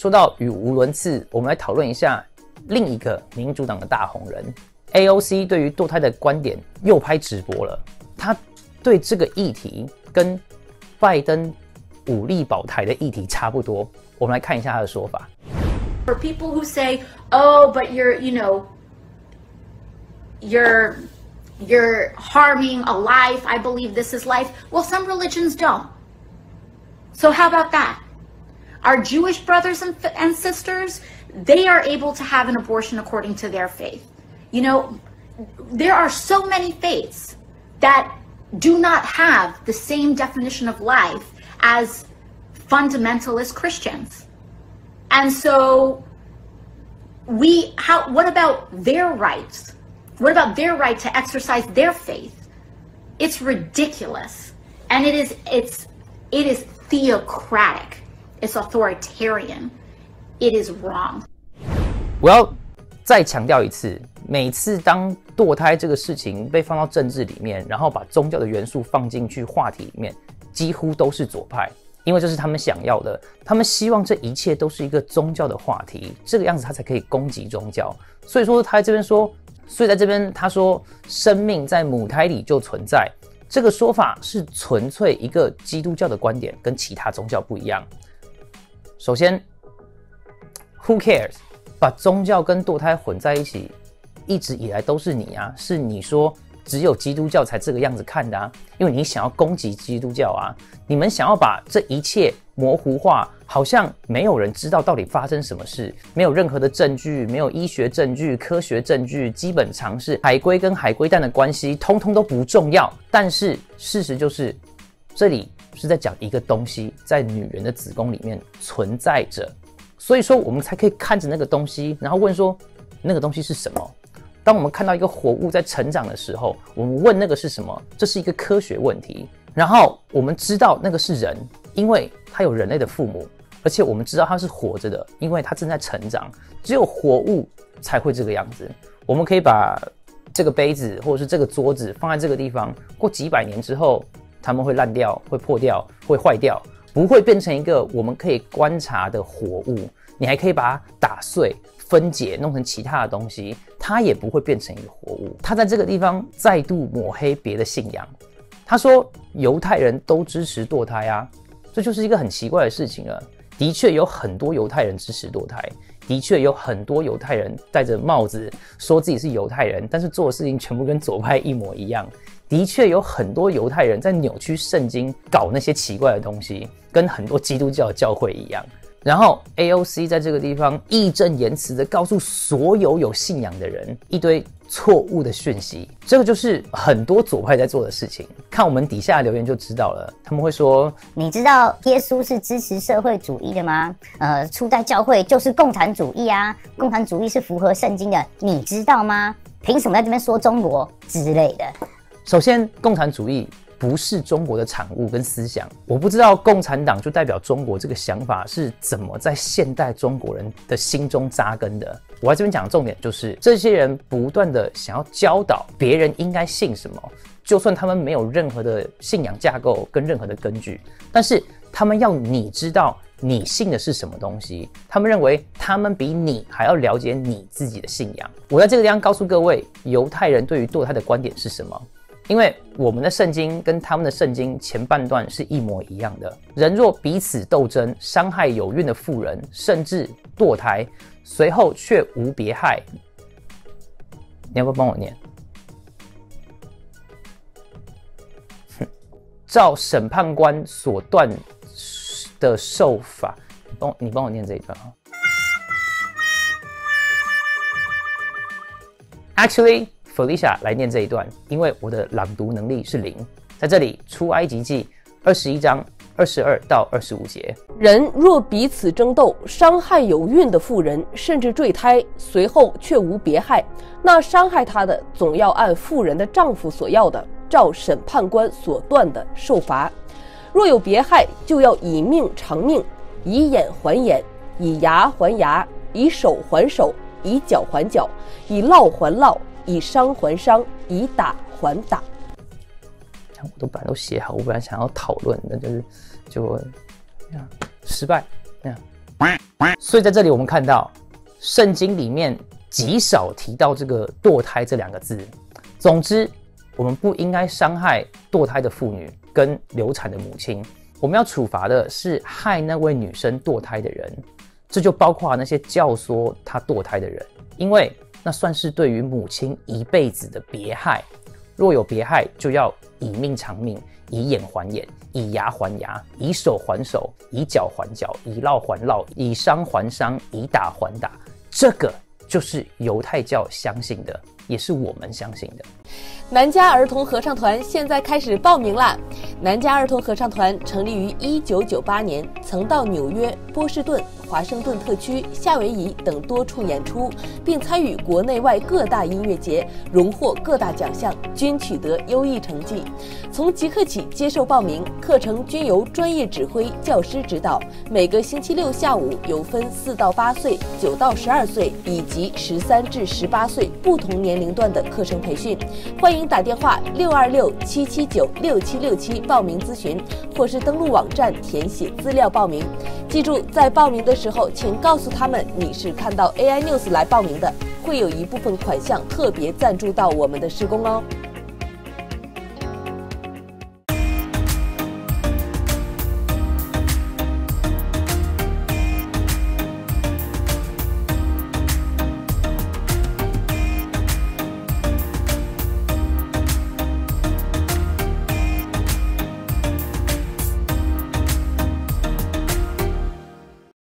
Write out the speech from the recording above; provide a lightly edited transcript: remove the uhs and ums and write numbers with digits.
说到语无伦次，我们来讨论一下另一个民主党的大红人 AOC 对于堕胎的观点又拍直播了。他对这个议题跟拜登武力保台的议题差不多。我们来看一下他的说法。 For people who say, "Oh, but you're harming a life. I believe this is life." Well, some religions don't. So how about that? Our Jewish brothers and sisters, they are able to have an abortion according to their faith. You know, there are so many faiths that do not have the same definition of life as fundamentalist Christians. And so what about their rights? What about their right to exercise their faith? It's ridiculous. And it is theocratic. It's authoritarian. It is wrong. 我要再强调一次，每次当堕胎这个事情被放到政治里面，然后把宗教的元素放进去话题里面，几乎都是左派，因为这是他们想要的。他们希望这一切都是一个宗教的话题，这个样子他才可以攻击宗教。所以说他在这边说，所以在这边他说，生命在母胎里就存在，这个说法是纯粹一个基督教的观点，跟其他宗教不一样。首先 ，Who cares？ 把宗教跟堕胎混在一起，一直以来都是你啊，是你说只有基督教才这个样子看的啊，因为你想要攻击基督教啊，你们想要把这一切模糊化，好像没有人知道到底发生什么事，没有任何的证据，没有医学证据、科学证据、基本常识，海龟跟海龟蛋的关系通通都不重要。但是事实就是，这里是在讲一个东西在女人的子宫里面存在着，所以说我们才可以看着那个东西，然后问说那个东西是什么。当我们看到一个活物在成长的时候，我们问那个是什么，这是一个科学问题。然后我们知道那个是人，因为他有人类的父母，而且我们知道他是活着的，因为他正在成长。只有活物才会这个样子。我们可以把这个杯子或者是这个桌子放在这个地方，过几百年之后，它们会烂掉、会破掉、会坏掉，不会变成一个我们可以观察的活物。你还可以把它打碎、分解，弄成其他的东西，它也不会变成一个活物。他在这个地方再度抹黑别的信仰。他说犹太人都支持堕胎啊，这就是一个很奇怪的事情了。的确有很多犹太人支持堕胎，的确有很多犹太人戴着帽子说自己是犹太人，但是做的事情全部跟左派一模一样。的确有很多犹太人在扭曲圣经，搞那些奇怪的东西，跟很多基督教的教会一样。然后 AOC 在这个地方义正言辞的告诉所有有信仰的人一堆错误的讯息，这个就是很多左派在做的事情。看我们底下的留言就知道了，他们会说： 你知道耶稣是支持社会主义的吗？初代教会就是共产主义啊，共产主义是符合圣经的，你知道吗？凭什么在这边说中国之类的？ 首先，共产主义不是中国的产物跟思想，我不知道共产党就代表中国这个想法是怎么在现代中国人的心中扎根的。我在这边讲的重点就是，这些人不断的想要教导别人应该信什么，就算他们没有任何的信仰架构跟任何的根据，但是他们要你知道你信的是什么东西，他们认为他们比你还要了解你自己的信仰。我在这个地方告诉各位，犹太人对于堕胎的观点是什么？因为我们的圣经跟他们的圣经前半段是一模一样的。人若彼此斗争，伤害有孕的妇人，甚至堕胎，随后却无别害。你要不要帮我念？照审判官所断的受罚，你帮我念这一段啊。Actually。Felicia 来念这一段，因为我的朗读能力是0。在这里，出埃及记21章22到25节。 人若彼此争斗，伤害有孕的妇人，甚至坠胎，随后却无别害，那伤害她的总要按妇人的丈夫所要的，照审判官所断的受罚。若有别害，就要以命偿命，以眼还眼，以牙还牙，以手还手，以脚还脚，以烙还烙，以伤还伤，以打还打。 我都本来都写好，我本来想要讨论的，就失败。 所以在这里我们看到，圣经里面极少提到这个堕胎这2个字。总之，我们不应该伤害堕胎的妇女跟流产的母亲，我们要处罚的是害那位女生堕胎的人，这就包括那些教唆她堕胎的人，因为那算是对于母亲一辈子的别害。若有别害，就要以命偿命，以眼还眼，以牙还牙，以手还手，以脚还脚，以烙还烙，以伤还伤，以打还打。这个就是犹太教相信的，也是我们相信的。 南加儿童合唱团现在开始报名啦！南加儿童合唱团成立于1998年，曾到纽约、波士顿、华盛顿特区、夏威夷等多处演出，并参与国内外各大音乐节，荣获各大奖项，均取得优异成绩。从即刻起接受报名，课程均由专业指挥教师指导。每个星期六下午有分4到8岁、9到12岁以及13至18岁不同年龄段的课程培训。欢迎打电话626-779-6767报名咨询，或是登录网站填写资料报名。记住，在报名的时候，请告诉他们你是看到 AI News 来报名的，会有一部分款项特别赞助到我们的事工哦。